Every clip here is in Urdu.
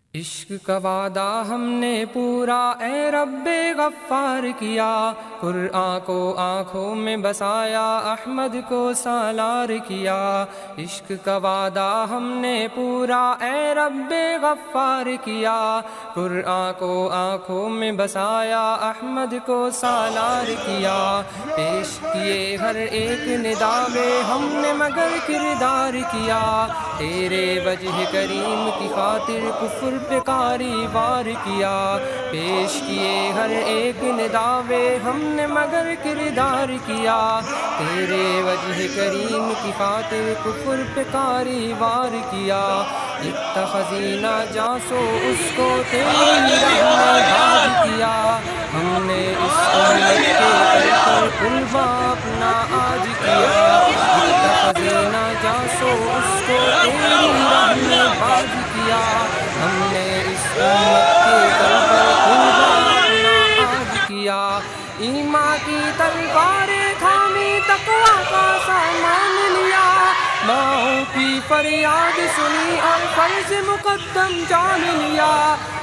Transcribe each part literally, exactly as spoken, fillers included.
عشق کا وعدہ ہم نے پورا اے رب غفار کیا، قرآن کو آنکھوں میں بسایا، احمد کو سالار کیا۔ عشق کا وعدہ ہم نے پورا اے رب غفار کیا، قرآن کو آنکھوں میں بسایا، احمد کو سالار کیا۔ پیش کیے ہر ایک ندا میں ہم نے مگر کردار کیا، تیرے وجہ کریم کی خاطر کفر پہ کاری وار کیا۔ پیش کیے ہر ایک نداوے ہم نے مگر کردار کیا، تیرے وجہ کریم کی خاطر کفر پہ کاری وار کیا۔ ایک خزینہ جاسو اس کو تیری رحمت بھاج کیا، ہم نے اس امت کے پر قلبہ اپنا آج کیا۔ ایک خزینہ جاسو اس کو تیری رحمت بھاج کیا، ہم نے اس امت کے پر قلبہ اپنا آج کیا۔ ایمان کی تلواریں تھامی، تقویٰ کا سامان لیا، ماؤں کی فریاد سنی اور فرض مقدم جان لیا۔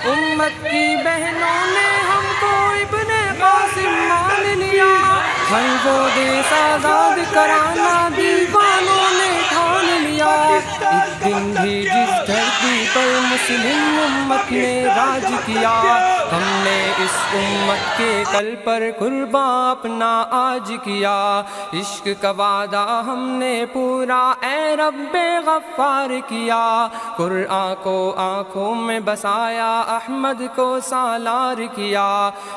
امت کی بہنوں نے ہم کو ابن قاسم مان لیا، ہر وہ دیس آزاد کرانا دیوانوں نے ٹھان لیا۔ ایک دن بھی جس دھرتی پر مسلم امت نے راج کیا، ہم نے اس امت کے کل پر قرباں اپنا آج کیا۔ عشق کا وعدہ ہم نے پورا اے رب غفار کیا، قرآن کو آنکھوں میں بسایا، احمد کو سالار کیا۔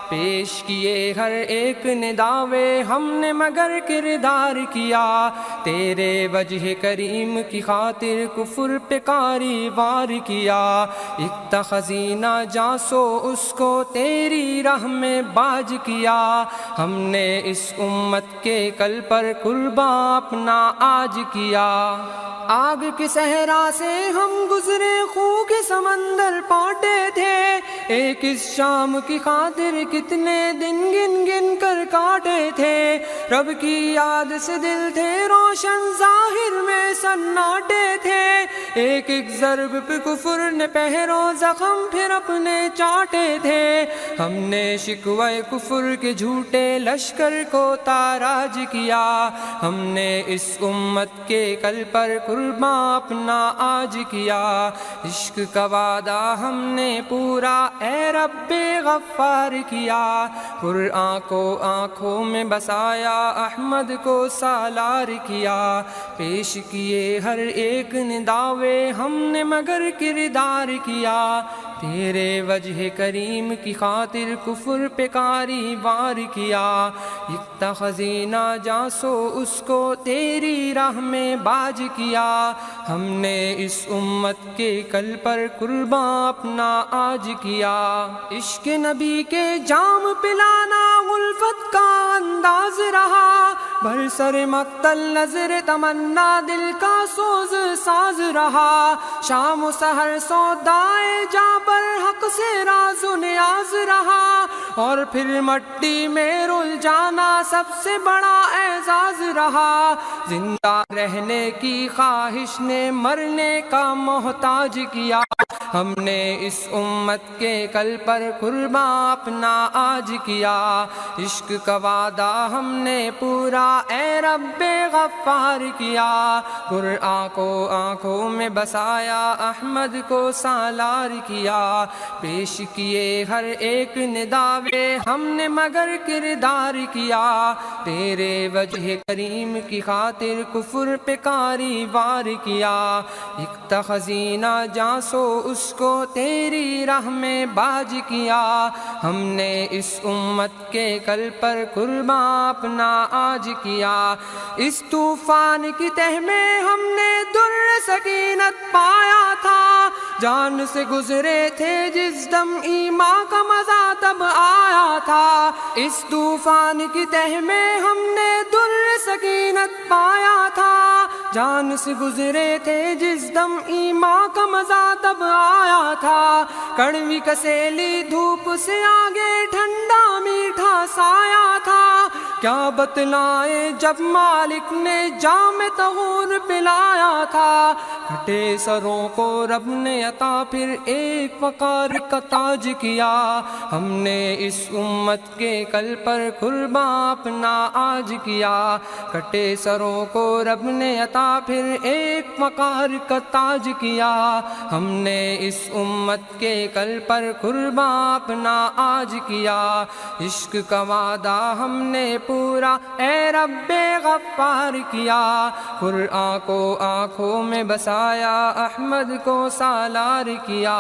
پیش کیے ہر ایک نداوے ہم نے مگر کردار کیا، تیرے وجہ کریم کی خاطر کفر پہ کاری وار کیا۔ ایک خزینہ جاسو اس کو تیری راہ میں باج کیا، ہم نے اس امت کے کل پر قرباں اپنا آج کیا۔ آگ کے صحرا سے ہم گزرے، خون کے سمندر پاٹے تھے، ایک اس شام کی خاطر کتنے دن گن گن کر کاٹے تھے۔ رب کی یاد سے دل تھے روشن، ظاہر میں سناٹے تھے، ایک ایک ضرب پہ کفر نے پہرو زخم پھر اپنے چاٹے تھے۔ ہم نے شکوہ کفر کے جھوٹے لشکر کو تاراج کیا، ہم نے اس امت کے کل پر قرباں اپنا آج کیا۔ عشق کا وعدہ ہم نے پورا اے رب غفار کیا، قرآن کو آنکھوں میں بسایا، احمد کو سالار کیا۔ پیش کیے ہر ایک نداوے ہم نے مگر کردار کیا، تیرے وجہ کریم کی خاطر کفر پہ کاری وار کیا۔ ایک خزینہ جاسو اس کو تیری راہ میں باج کیا، ہم نے اس امت کے کل پر قرباں اپنا آج کیا۔ عشق نبی کے جام پلانا الفت کا انداز رہا، بر سر مقتل نظر تمنا دل کا سوز ساز رہا۔ شام و سحر سودائے جاں پر حق سے راز و نیاز رہا، اور پھر مٹی میں رل جانا سب سے بڑا اعزاز رہا۔ زندہ رہنے کی خواہش نے مرنے کا محتاج کیا، ہم نے اس امت کے کل پر قرباں اپنا آج کیا۔ عشق کا وعدہ ہم نے پورا اے رب غفار کیا، قرآن کو آنکھوں میں بسایا، احمد کو سالار کیا۔ پیش کیے ہر ایک نداوے ہم نے مگر کردار کیا، تیرے وجہ کریم کی خاطر کفر پہ کاری وار کیا۔ ایک خزینہ جاسو اس کو تیری راہ میں باج کیا، ہم نے اس امت کے کل پر قرباں اپنا آج کیا۔ اس طوفان کی تہ میں ہم نے در سکینت پایا تھا، جان سے گزرے تھے جس دم ایمان کا مزہ تب آیا تھا۔ اس طوفان کی تہ میں ہم نے در سکینت پایا تھا، جان سے گزرے تھے جس دم ایمان کا مزہ تب آیا تھا۔ کڑوی کسیلی دھوپ سے آگے ٹھنڈا میٹھا سایہ تھا، کیا بتلائیں جب مالک نے جام طہور پلایا تھا، کٹے سروں کو رب نے عطا پھر ایک وقار کا تاج کیا، ہم نے اس امت کے کل پر قرباں اپنا آج کیا، کٹے سروں کو رب نے عطا پھر ایک وقار کا تاج کیا، ہم نے اس امت کے کل پر قرباں اپنا آج کیا، عشق کا وعدہ ہم نے پورا اے رب غفار کیا، قرآن کو آنکھوں میں بسایا احمد کو سالار کیا،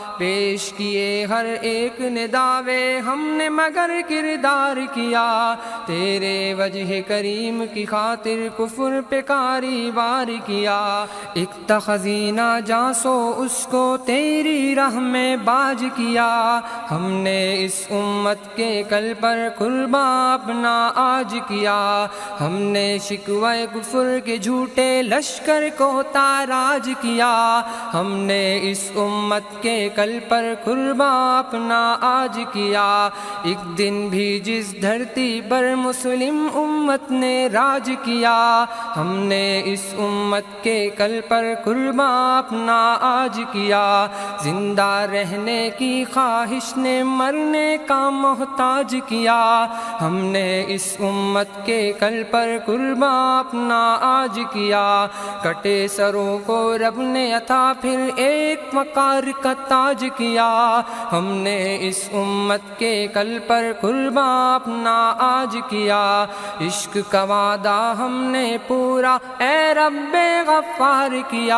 پیش کیے ہر ایک نے دعوے ہم نے مگر کردار کیا، تیرے وجہ کریم کی خاطر کفر پہ کاری وار کیا، ایک تھا خزینہ جاں سو اس کو تیری راہ میں باج کیا، ہم نے اس امت کے کل پر قرباں اپنا آج کیا، ہم نے شکوہ کفر کے جھوٹے لشکر کو تاراج کیا، ہم نے اس امت کے کل پر قرباں اپنا آج کیا، ایک دن بھی جس دھرتی پر مسلم امت نے راج کیا، ہم نے اس امت کے کل پر قرباں اپنا آج کیا، زندہ رہنے کی خواہش نے مرنے کا محتاج کیا، ہم نے اس امت کے کل پر قرباں اپنا آج کیا، کٹے سروں کو رب نے عطا پھر ایک وقار کا تاج کیا، ہم نے اس امت کے کل پر قرباں اپنا آج کیا، عشق کا وعدہ ہم نے پورا اے رب غفار کیا،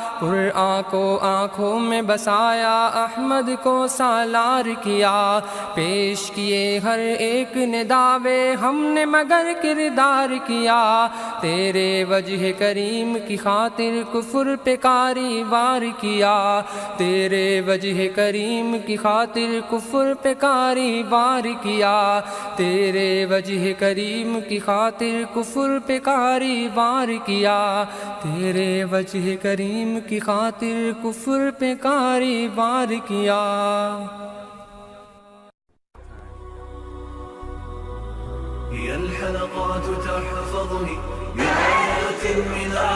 قرآن کو آنکھوں میں بسایا احمد کو سالار کیا، پیش کیے ہر ایک نے دعوے ہم نے مگر کردار کیا، تیرے وجہ کریم کی خاطر کفر پہ کاری وار کیا، تیرے وجہ کریم کی خاطر کفر پہ کاری وار کیا، تیرے وجہ کریم کی خاطر کفر پہ کاری وار کیا، تیرے وجہ کریم کی خاطر کفر پہ کاری وار کیا۔ هي الحلقات تحفظني بآيات من